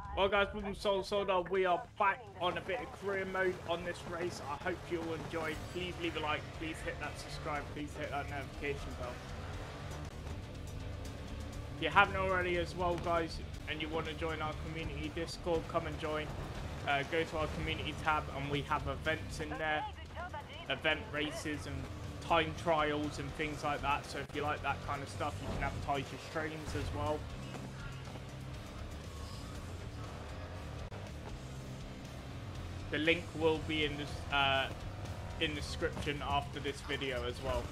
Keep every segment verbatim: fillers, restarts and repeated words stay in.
Well guys, Problem Soul Soldier, we are back on a bit of career mode on this race. I hope you all enjoyed. Please leave a like, please hit that subscribe, please hit that notification bell. If you haven't already as well guys, and you want to join our community Discord, come and join. Uh, go to our community tab and we have events in there, event races and time trials and things like that. So if you like that kind of stuff, you can advertise your streams as well. The link will be in the uh, in the description after this video as well.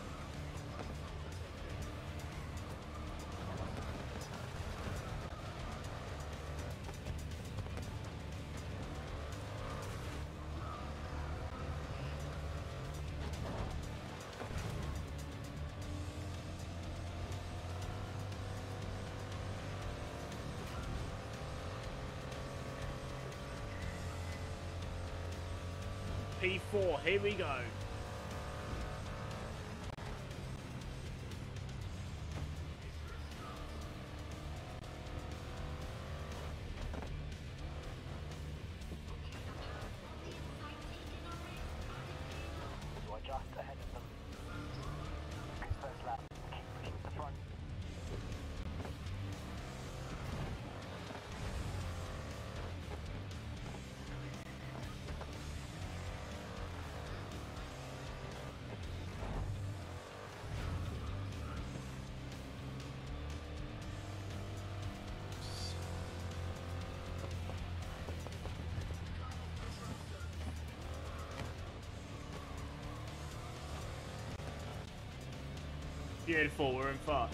P four, here we go. You are just ahead of them. First lap, keep pushing to the front. Beautiful, we're in fast.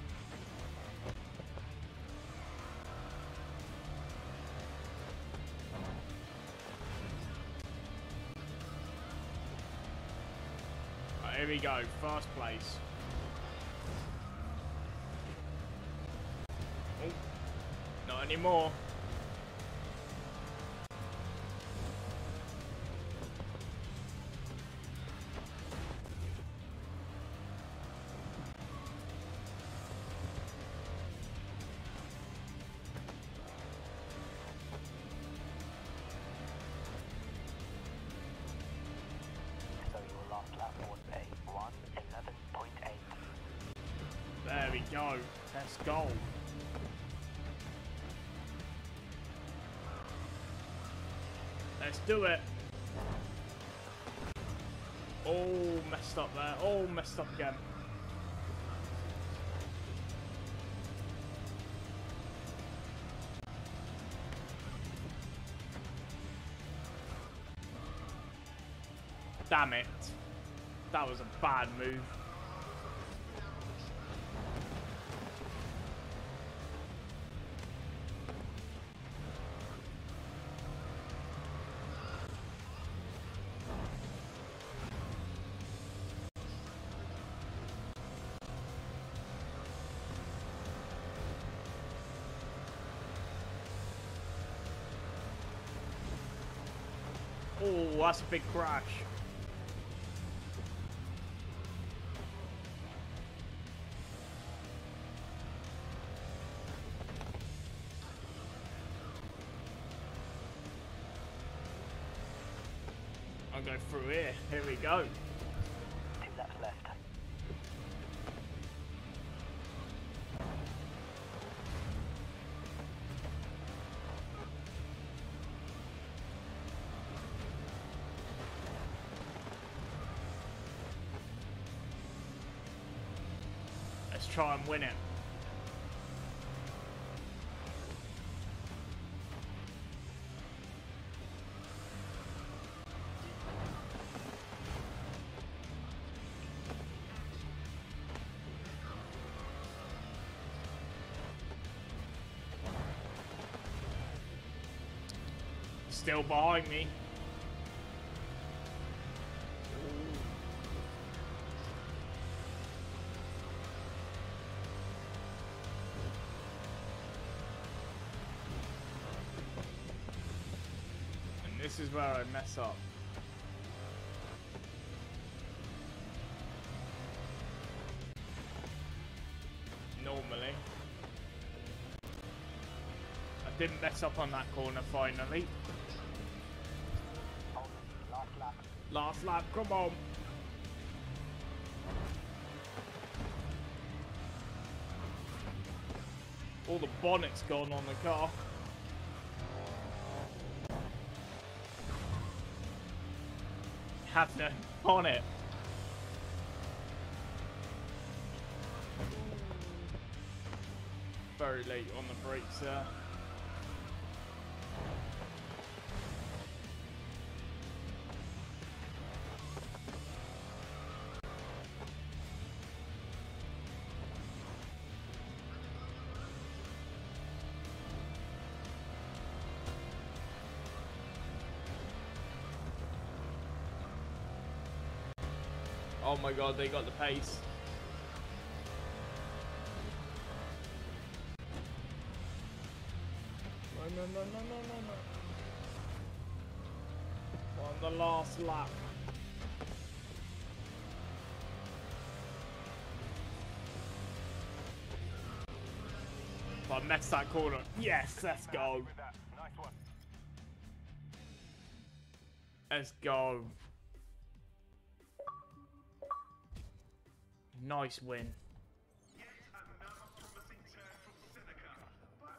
Right, here we go, first place. Oh, not anymore. So your last lap was a one eleven point eight. There we go, let's go. Let's do it. Oh, messed up there. Oh, messed up again. Damn it. That was a bad move. Oh, that's a big crash. I'll go through here. Here we go. Two laps left. Let's try and win it. Still behind me. And this is where I mess up. Normally. I Didn't mess up on that corner finally. Hold it. Last lap. Last lap, come on. All the bonnet's gone on the car. Have no bonnet. Very late on the brakes there. Oh my god, they got the pace. No, no, no, no, no, no, no. On the last lap. I messed that corner. Yes, let's go. Nice one. Let's go. Nice win. Yet another promising turn from Seneca, but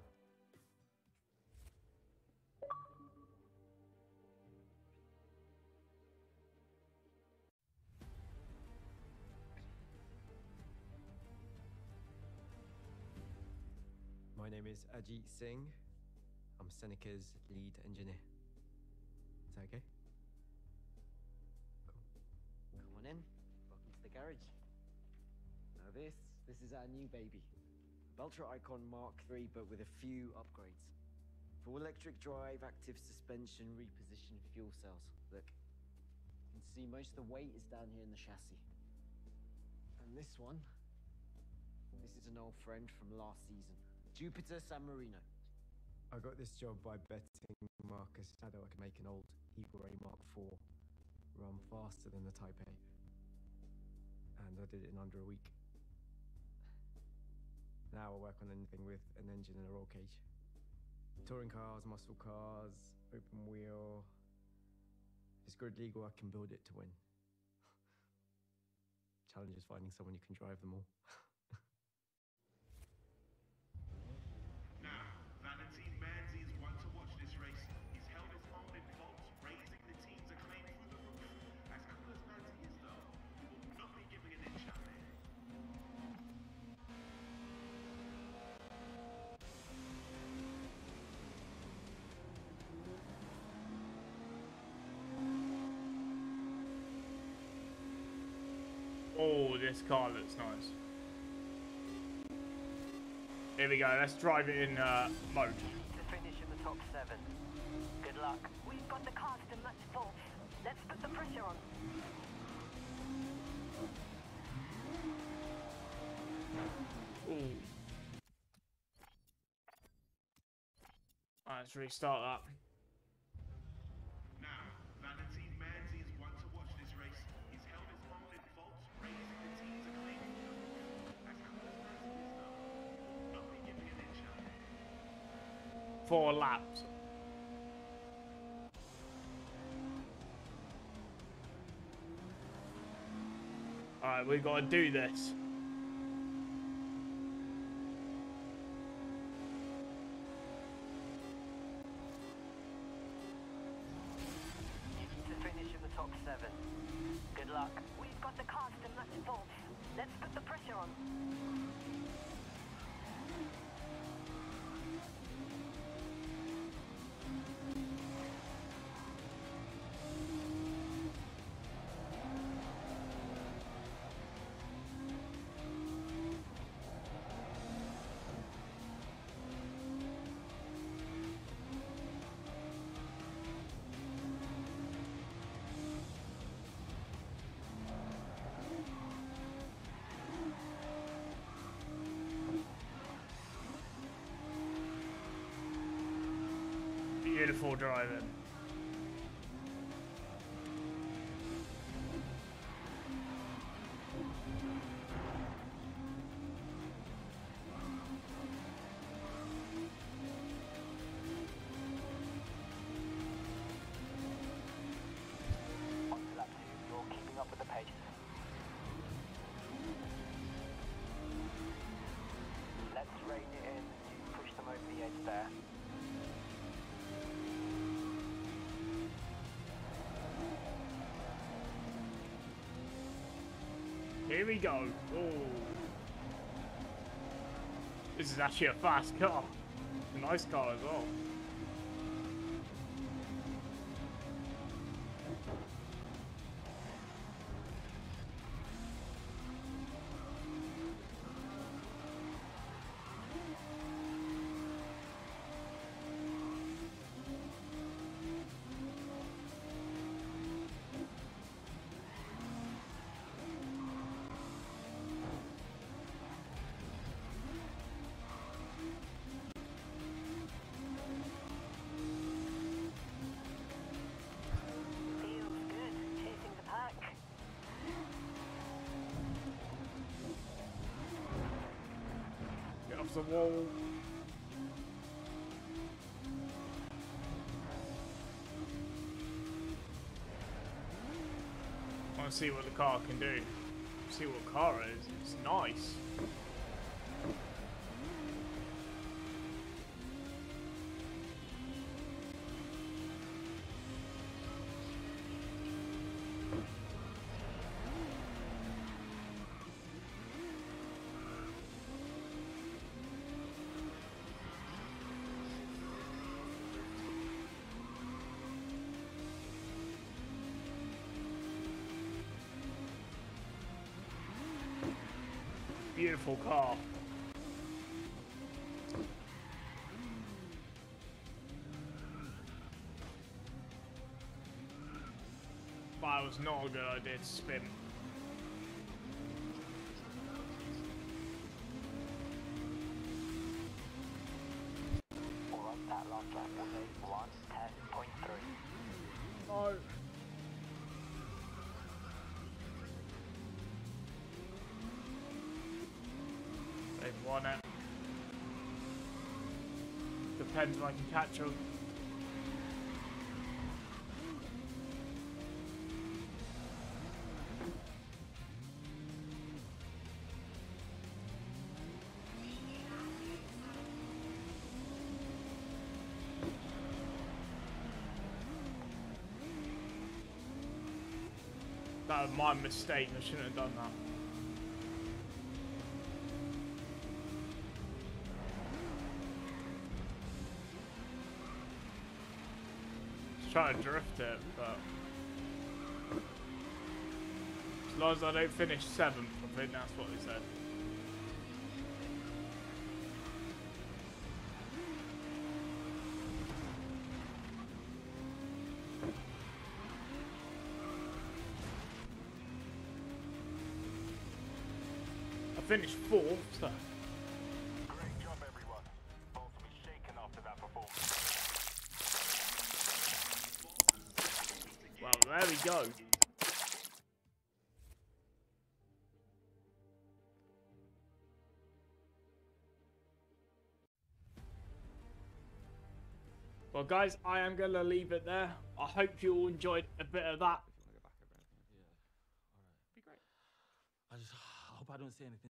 my name is Ajit Singh. I'm Seneca's lead engineer. Is that okay? Come on in. Welcome to the garage. Now this, this is our new baby. Valtra Icon Mark three, but with a few upgrades. Full electric drive, active suspension, repositioned fuel cells. Look, you can see most of the weight is down here in the chassis. And this one, this is an old friend from last season. Jupiter San Marino. I got this job by betting Marcus Shadow I could make an old Eagle Ray Mark four run faster than the Type eight. And I did it in under a week. Now I work on anything with an engine and a roll cage. Touring cars, muscle cars, open wheel. If it's grid legal, I can build it to win. Challenge is finding someone who can drive them all. now Valentine Manzi is one to watch this race. He's held his own in votes, raising the team's acclaim through the roof. As cool as Manzi is, though, he will not be giving an inch out there. Oh, this car looks nice. Here we go, let's drive it in uh, mode. To finish in the top seven. Good luck. We've got the cars to match both. Let's put the pressure on. Ooh. Alright, let's restart that. Now, Valentine Manzi is one to watch this race. He's held his own in votes, raising the team's acclaim through the roof. As cool as Manzi is, though, he will not be giving an inch out there. Four laps. Alright, we gotta do this. To finish in the top seven. Good luck. We've got the cars to match both. Let's put the pressure on. Beautiful driving. here we go. Oh. This is actually a fast car. A nice car as well. Feels good chasing the pack. Get off the wall. I want to see what the car can do. See what car it is. It's nice. Beautiful car. But it was not a good idea to spin. Alright, that last lap was a one ten point three. No. They've won it. Depends if I can catch them. That was my mistake. I shouldn't have done that. Trying to drift it, but as long as I don't finish seventh, I think that's what they said. I finished fourth, so. Great job, everyone. Bolts will be shaken after that performance. Well, there we go. Well, guys, I am going to leave it there. I hope you all enjoyed a bit of that. I just I hope I don't say anything